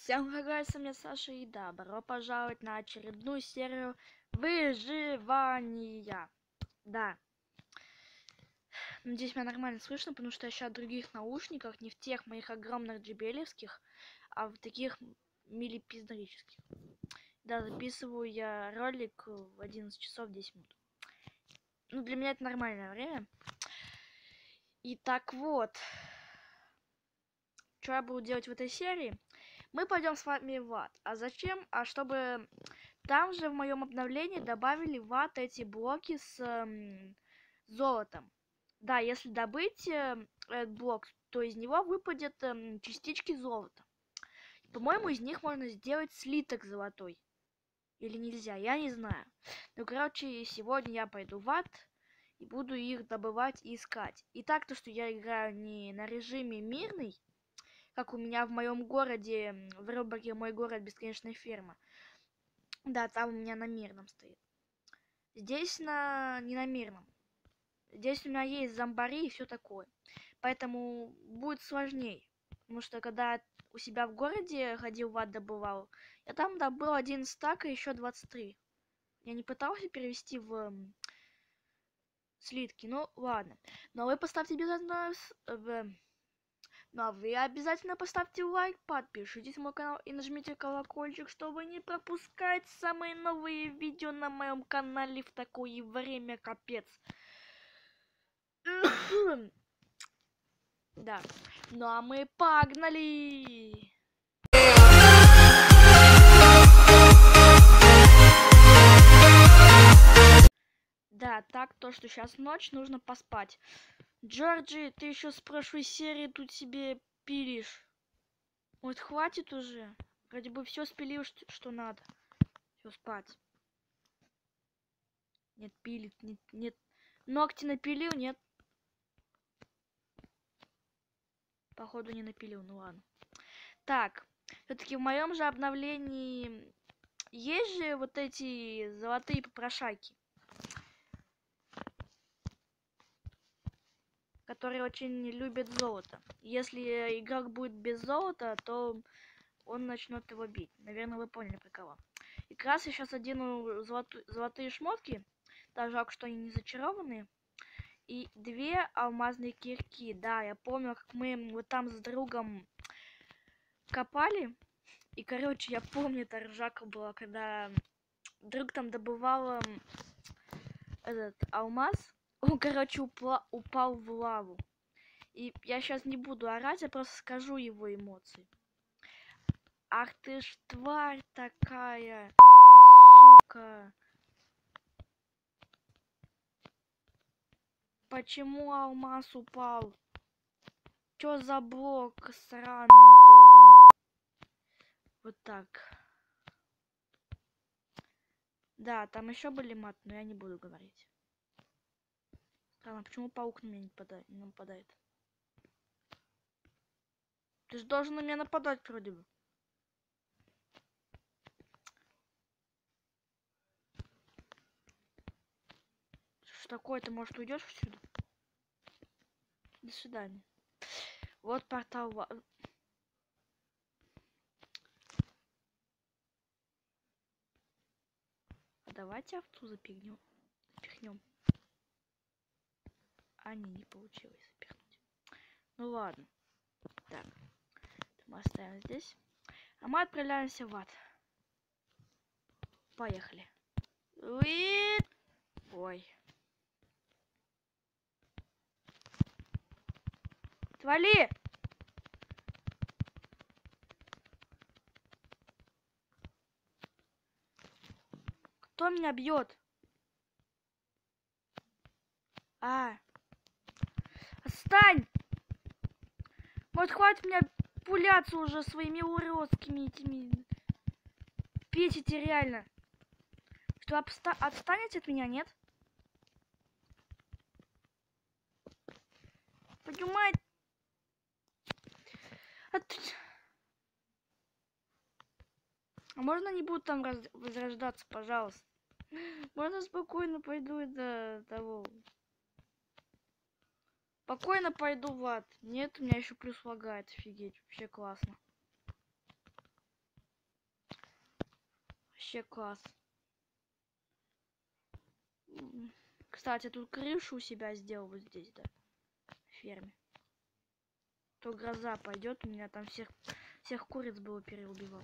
Всем привет, с вами Саша и добро пожаловать на очередную серию выживания. Да. Надеюсь, меня нормально слышно, потому что я сейчас в других наушниках, не в тех моих огромных джебелевских, а в таких милипиздрических. Да, записываю я ролик в 11 часов 10 минут. Ну, для меня это нормальное время. И так вот, что я буду делать в этой серии? Мы пойдем с вами в ад. А зачем? А чтобы там же в моем обновлении добавили в ад эти блоки с золотом. Да, если добыть этот блок, то из него выпадет частички золота. По-моему, из них можно сделать слиток золотой. Или нельзя, я не знаю. Ну, короче, сегодня я пойду в ад и буду их добывать и искать. И так, то, что я играю не на режиме мирный, как у меня в моем городе, в рубрике «Мой город. Бесконечная ферма». Да, там у меня на мирном стоит. Здесь не на мирном. Здесь у меня есть зомбари и все такое. Поэтому будет сложнее. Потому что когда у себя в городе ходил в ад добывал, я там добыл 1 стак и еще 23. Я не пытался перевести в слитки. Ну ладно. Но вы поставьте обязательно Ну а вы обязательно поставьте лайк, подпишитесь на мой канал и нажмите колокольчик, чтобы не пропускать самые новые видео на моем канале в такое время, капец. Да. Ну а мы погнали! Да, так, то, что сейчас ночь, нужно поспать. Джорджи, ты еще с прошлой серии тут себе пилишь. Вот хватит уже. Вроде бы все спилил, что надо. Все, спать. Нет, пилит, нет. Ногти напилил, нет. Походу не напилил, ну ладно. Так, все-таки в моем же обновлении есть же вот эти золотые попрошайки, которые очень любят золото. Если игрок будет без золота, то он начнет его бить. Наверное, вы поняли про кого. И как раз я сейчас одену золотые шмотки. Да, жалко, что они не зачарованные. И 2 алмазные кирки. Да, я помню, как мы вот там с другом копали. И, короче, я помню, это ржака была, когда друг там добывал этот алмаз. Он, короче, упал в лаву. И я сейчас не буду орать, я просто скажу его эмоции. Ах ты ж тварь такая, сука. Почему алмаз упал? Чё за блок сраный, ёбаный? Вот так. Да, там еще были мат, но я не буду говорить. Странно, почему паук на меня не нападает? Ты же должен на меня нападать вроде бы. Что такое? Ты, может, уйдешь отсюда? До свидания. Вот портал. А давайте овцу запихнем. А, не получилось запихнуть. Ну ладно. Так. Мы оставим здесь. А мы отправляемся в ад. Поехали. Ой. Отвали! Кто меня бьет? Отстань! Вот хватит меня пуляться уже своими уродскими этими. Петите реально. Что, отстанете от меня, нет? Понимаете? А можно не буду там возрождаться, пожалуйста? Можно спокойно пойду до того. Спокойно пойду в ад. Нет, у меня еще плюс лагает. Офигеть, вообще классно. Вообще класс. Кстати, тут крышу у себя сделал вот здесь, да, в ферме. То гроза пойдет, у меня там всех куриц было переубивал.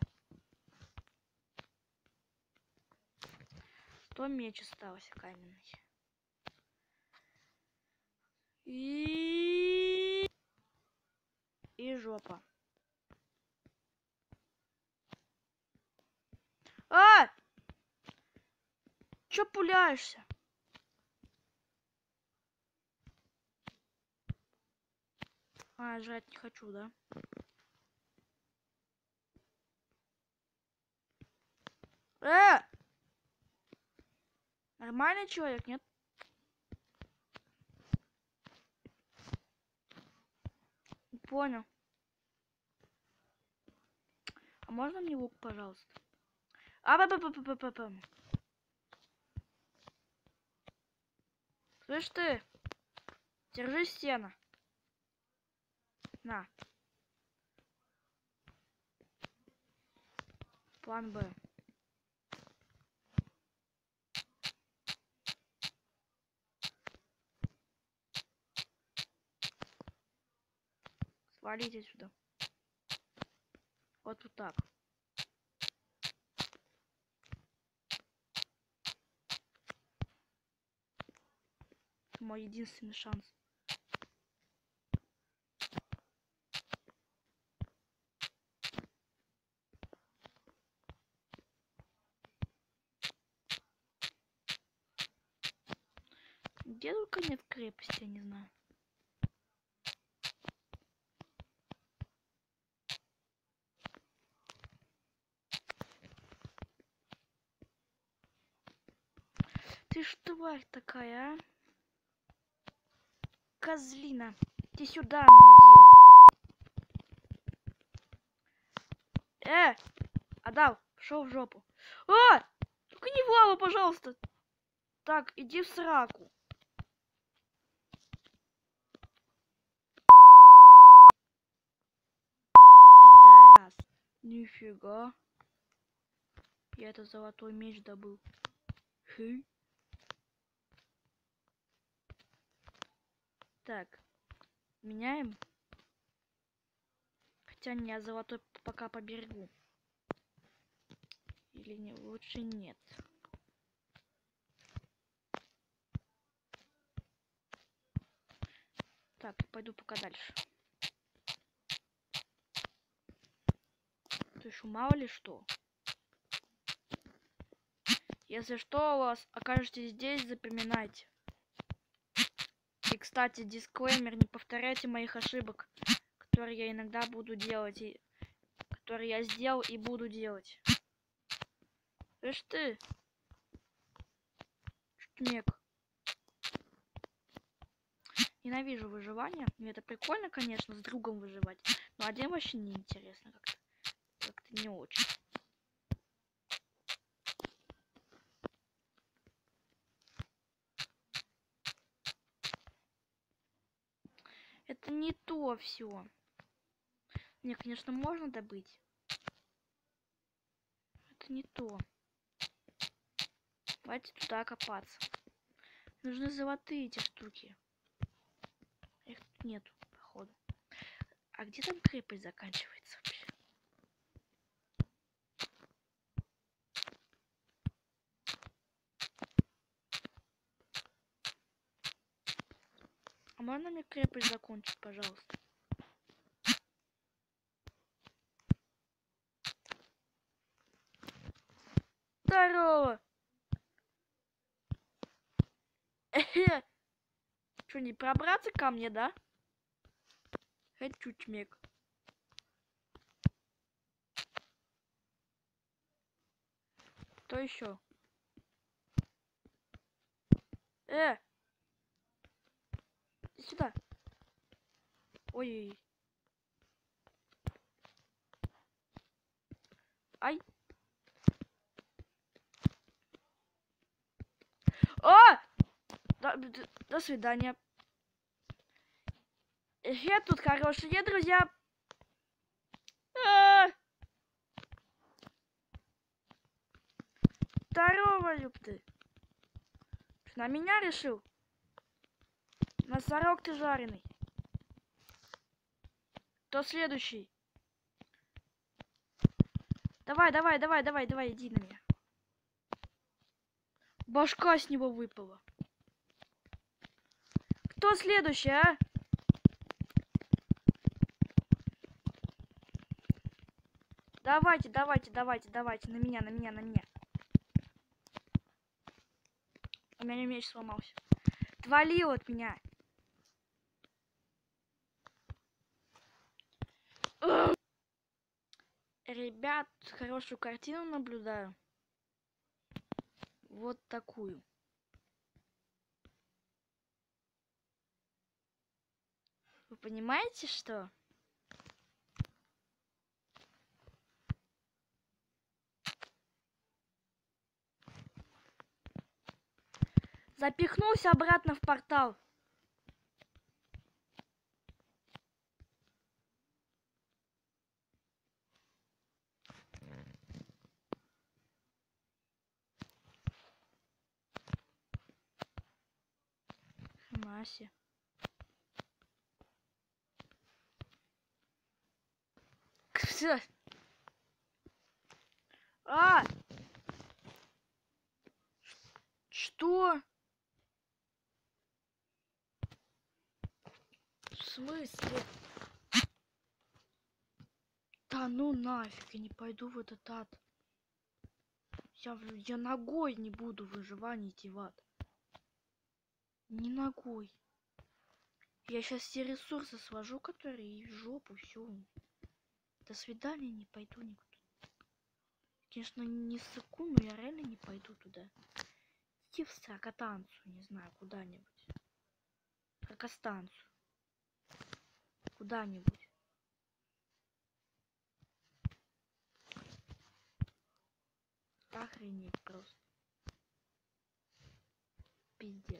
То меч остался каменный. И жопа. А! Чё пуляешься? А, жрать не хочу, да? Нормальный человек, нет? Понял. А можно мне лук, пожалуйста? Слышь ты? Держи стену. На. План Б. Свалите сюда. Вот так. Мой единственный шанс. Где только нет крепости, я не знаю. Ты ж тварь такая, а? Козлина. Иди сюда, мудила. Отдал. Пошел в жопу. Только не в лаву, пожалуйста. Так, иди в сраку. Пидорас. Нифига. Я это золотой меч добыл. Хы. Так. Меняем. Хотя не, я золотой пока поберегу. Или не, лучше нет. Так, пойду пока дальше. То есть мало ли что. Если что, у вас окажетесь здесь, запоминайте. И, кстати, дисклеймер, не повторяйте моих ошибок, которые я иногда буду делать, и которые я сделал и буду делать. Слышь ты? Чутмек. Ненавижу выживание. Мне это прикольно, конечно, с другом выживать. Но один вообще неинтересно как-то. Как-то не очень. Это не то все. Не, конечно, можно добыть. Это не то. Давайте туда копаться. Нужны золотые эти штуки. Их тут нету, походу. А где там крепость заканчивается вообще? А можно мне крепость закончить, пожалуйста? Здорово! Что, не пробраться ко мне, да? Хочу чмек. Кто еще? Иди сюда. Ой. Ай. До свидания. Тут хорошие друзья. ёпты. На меня решил? Носорог ты жареный. Кто следующий? Давай, иди на меня. Башка с него выпала. Кто следующий, а? Давайте, на меня. У меня меч сломался. Отвалил от меня. Ребят, хорошую картину наблюдаю. Вот такую. Вы понимаете, что? Запихнулся обратно в портал. Маси. А! Что? В смысле? Да ну нафиг, я не пойду в этот ад. Я ногой не буду в выживание идти в ад. Не ногой. Я сейчас все ресурсы сложу, которые и в жопу, все. До свидания, не пойду никуда. Конечно, не ссыку, но я реально не пойду туда. Идти в Сракотанцу, не знаю, куда-нибудь. Сракостанцу. Куда-нибудь. Охренеть просто. Пиздец.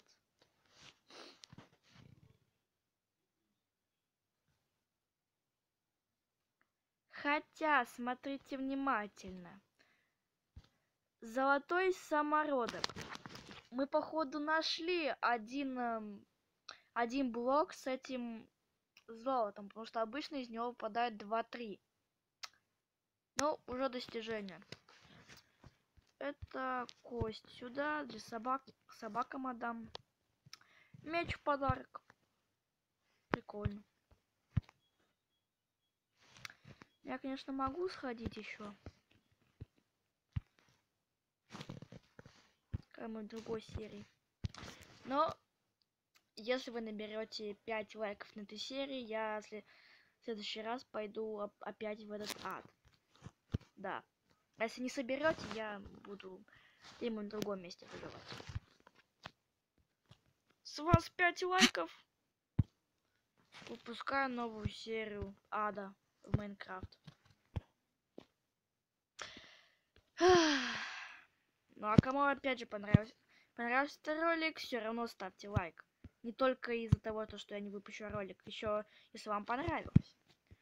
Хотя, смотрите внимательно. Золотой самородок. Мы, походу, нашли один блок с этим золотом, потому что обычно из него выпадает 2-3. Ну, уже достижение. Это кость сюда, для собак, собакам отдам. Меч в подарок. Прикольно. Я, конечно, могу сходить еще. Какой-нибудь другой серии. Но если вы наберете 5 лайков на этой серии, я в следующий раз пойду опять в этот ад. Да. А если не соберете, я буду где-нибудь в другом месте выживать. С вас 5 лайков. Выпускаю новую серию ада в Майнкрафт. Ну а кому опять же понравился этот ролик, все равно ставьте лайк. Не только из-за того, что я не выпущу ролик, еще если вам понравилось.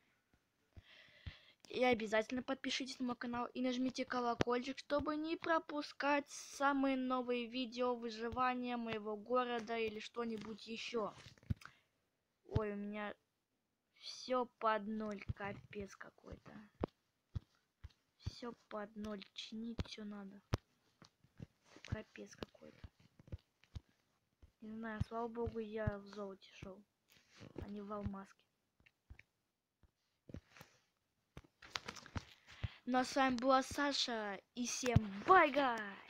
И обязательно подпишитесь на мой канал и нажмите колокольчик, чтобы не пропускать самые новые видео выживания моего города или что-нибудь еще. Ой, у меня все под ноль, капец какой-то. Все под ноль, чинить все надо. Капец какой-то. Не знаю, слава богу, я в золоте шел, а не в алмазке. Ну а с вами была Саша, и всем бай, гайс!